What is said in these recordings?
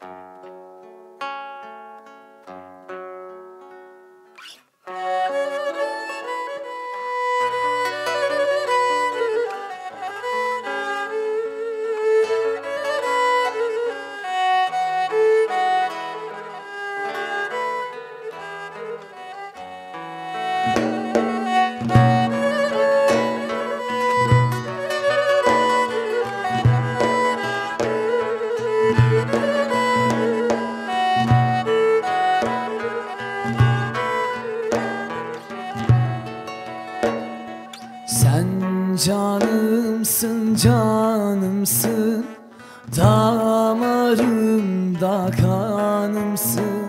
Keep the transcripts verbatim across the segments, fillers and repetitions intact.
Sen canımsın, canımsın, damarımda kanımsın,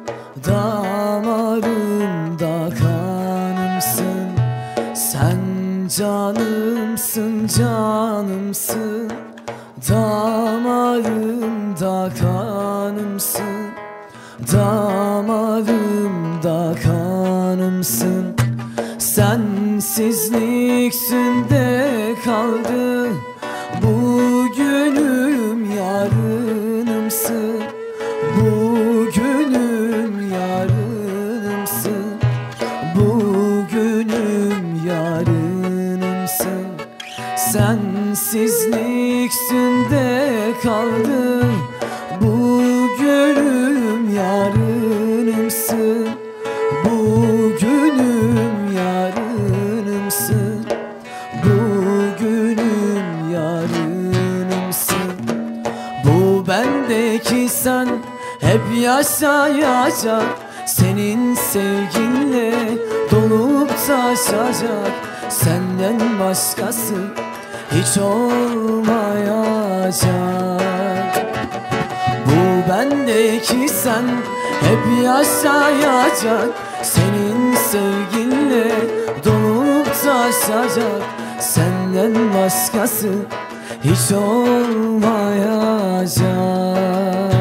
damarımda kanımsın. Sen canımsın, canımsın, damarımda kanımsın, damarımda kanımsın. Sensizliksinde kaldı bugünüm, yarınımsın, bugünüm, yarınımsın, bugünüm, yarınımsın. Sensizliksinde kaldı bugünüm, yarınımsın, bugünüm, yarınımsın, bugünüm, yarınımsın. Bu bendeki sen hep yaşayacak, senin sevginle dolup taşacak. Senden başkası hiç olmayacak. Bu bendeki sen hep yaşayacak, senin sevginle dolup taşacak. Senden başkası hiç olmayacak.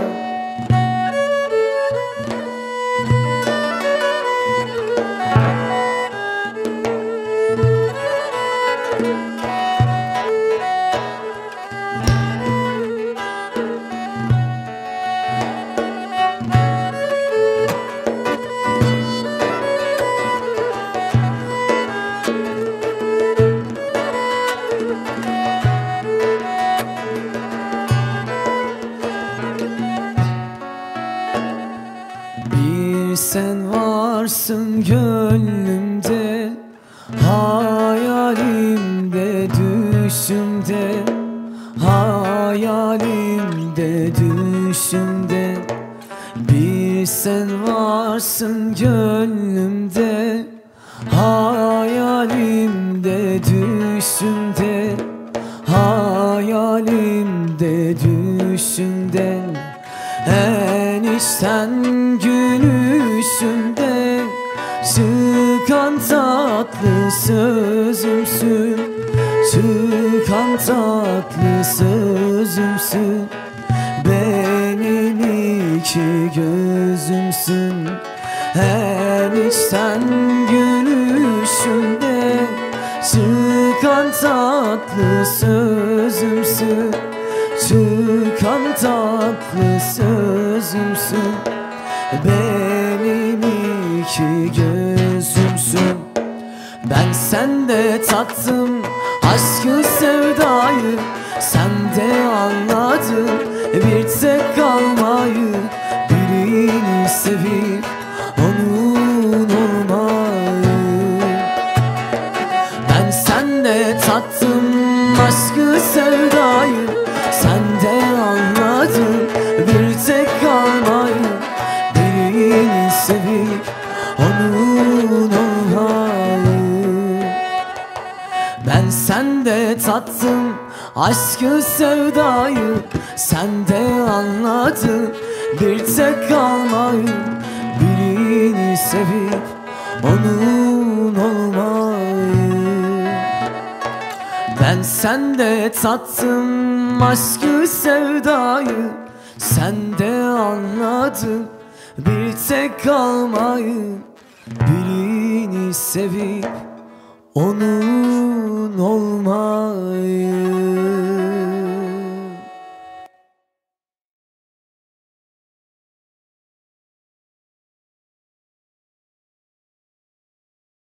Bir sen varsın gönlümde, hayalimde, düşümde, hayalimde, düşümde. Bir sen varsın gönlümde, hayalimde, düşümde, hayalimde, düşümde. En içten gülüşünde çıkan tatlı sözümsün, çıkan tatlı sözümsün. Benim iki gözümsün. En içten gülüşünde çıkan tatlı sözümsün, çıkan tatlı sözümsün. Benim iki gözümsün. Ben sende tattım aşkı sevdayı, sen de anladın bir tek kalmayı. Birini sevip onun olmayı. Ben sende tattım aşkı sevdayı, sen de anladın bir tek kalmayı. Birini sevip onun olmayı. Ben sende tattım aşkı sevdayı, sen de anladın bir tek kalmayı. Birini sevip onun olmayı. Ben sende tattım aşkı sevdayı, sen de anladın bir tek kalmayı. Birini sevip onun olmayı.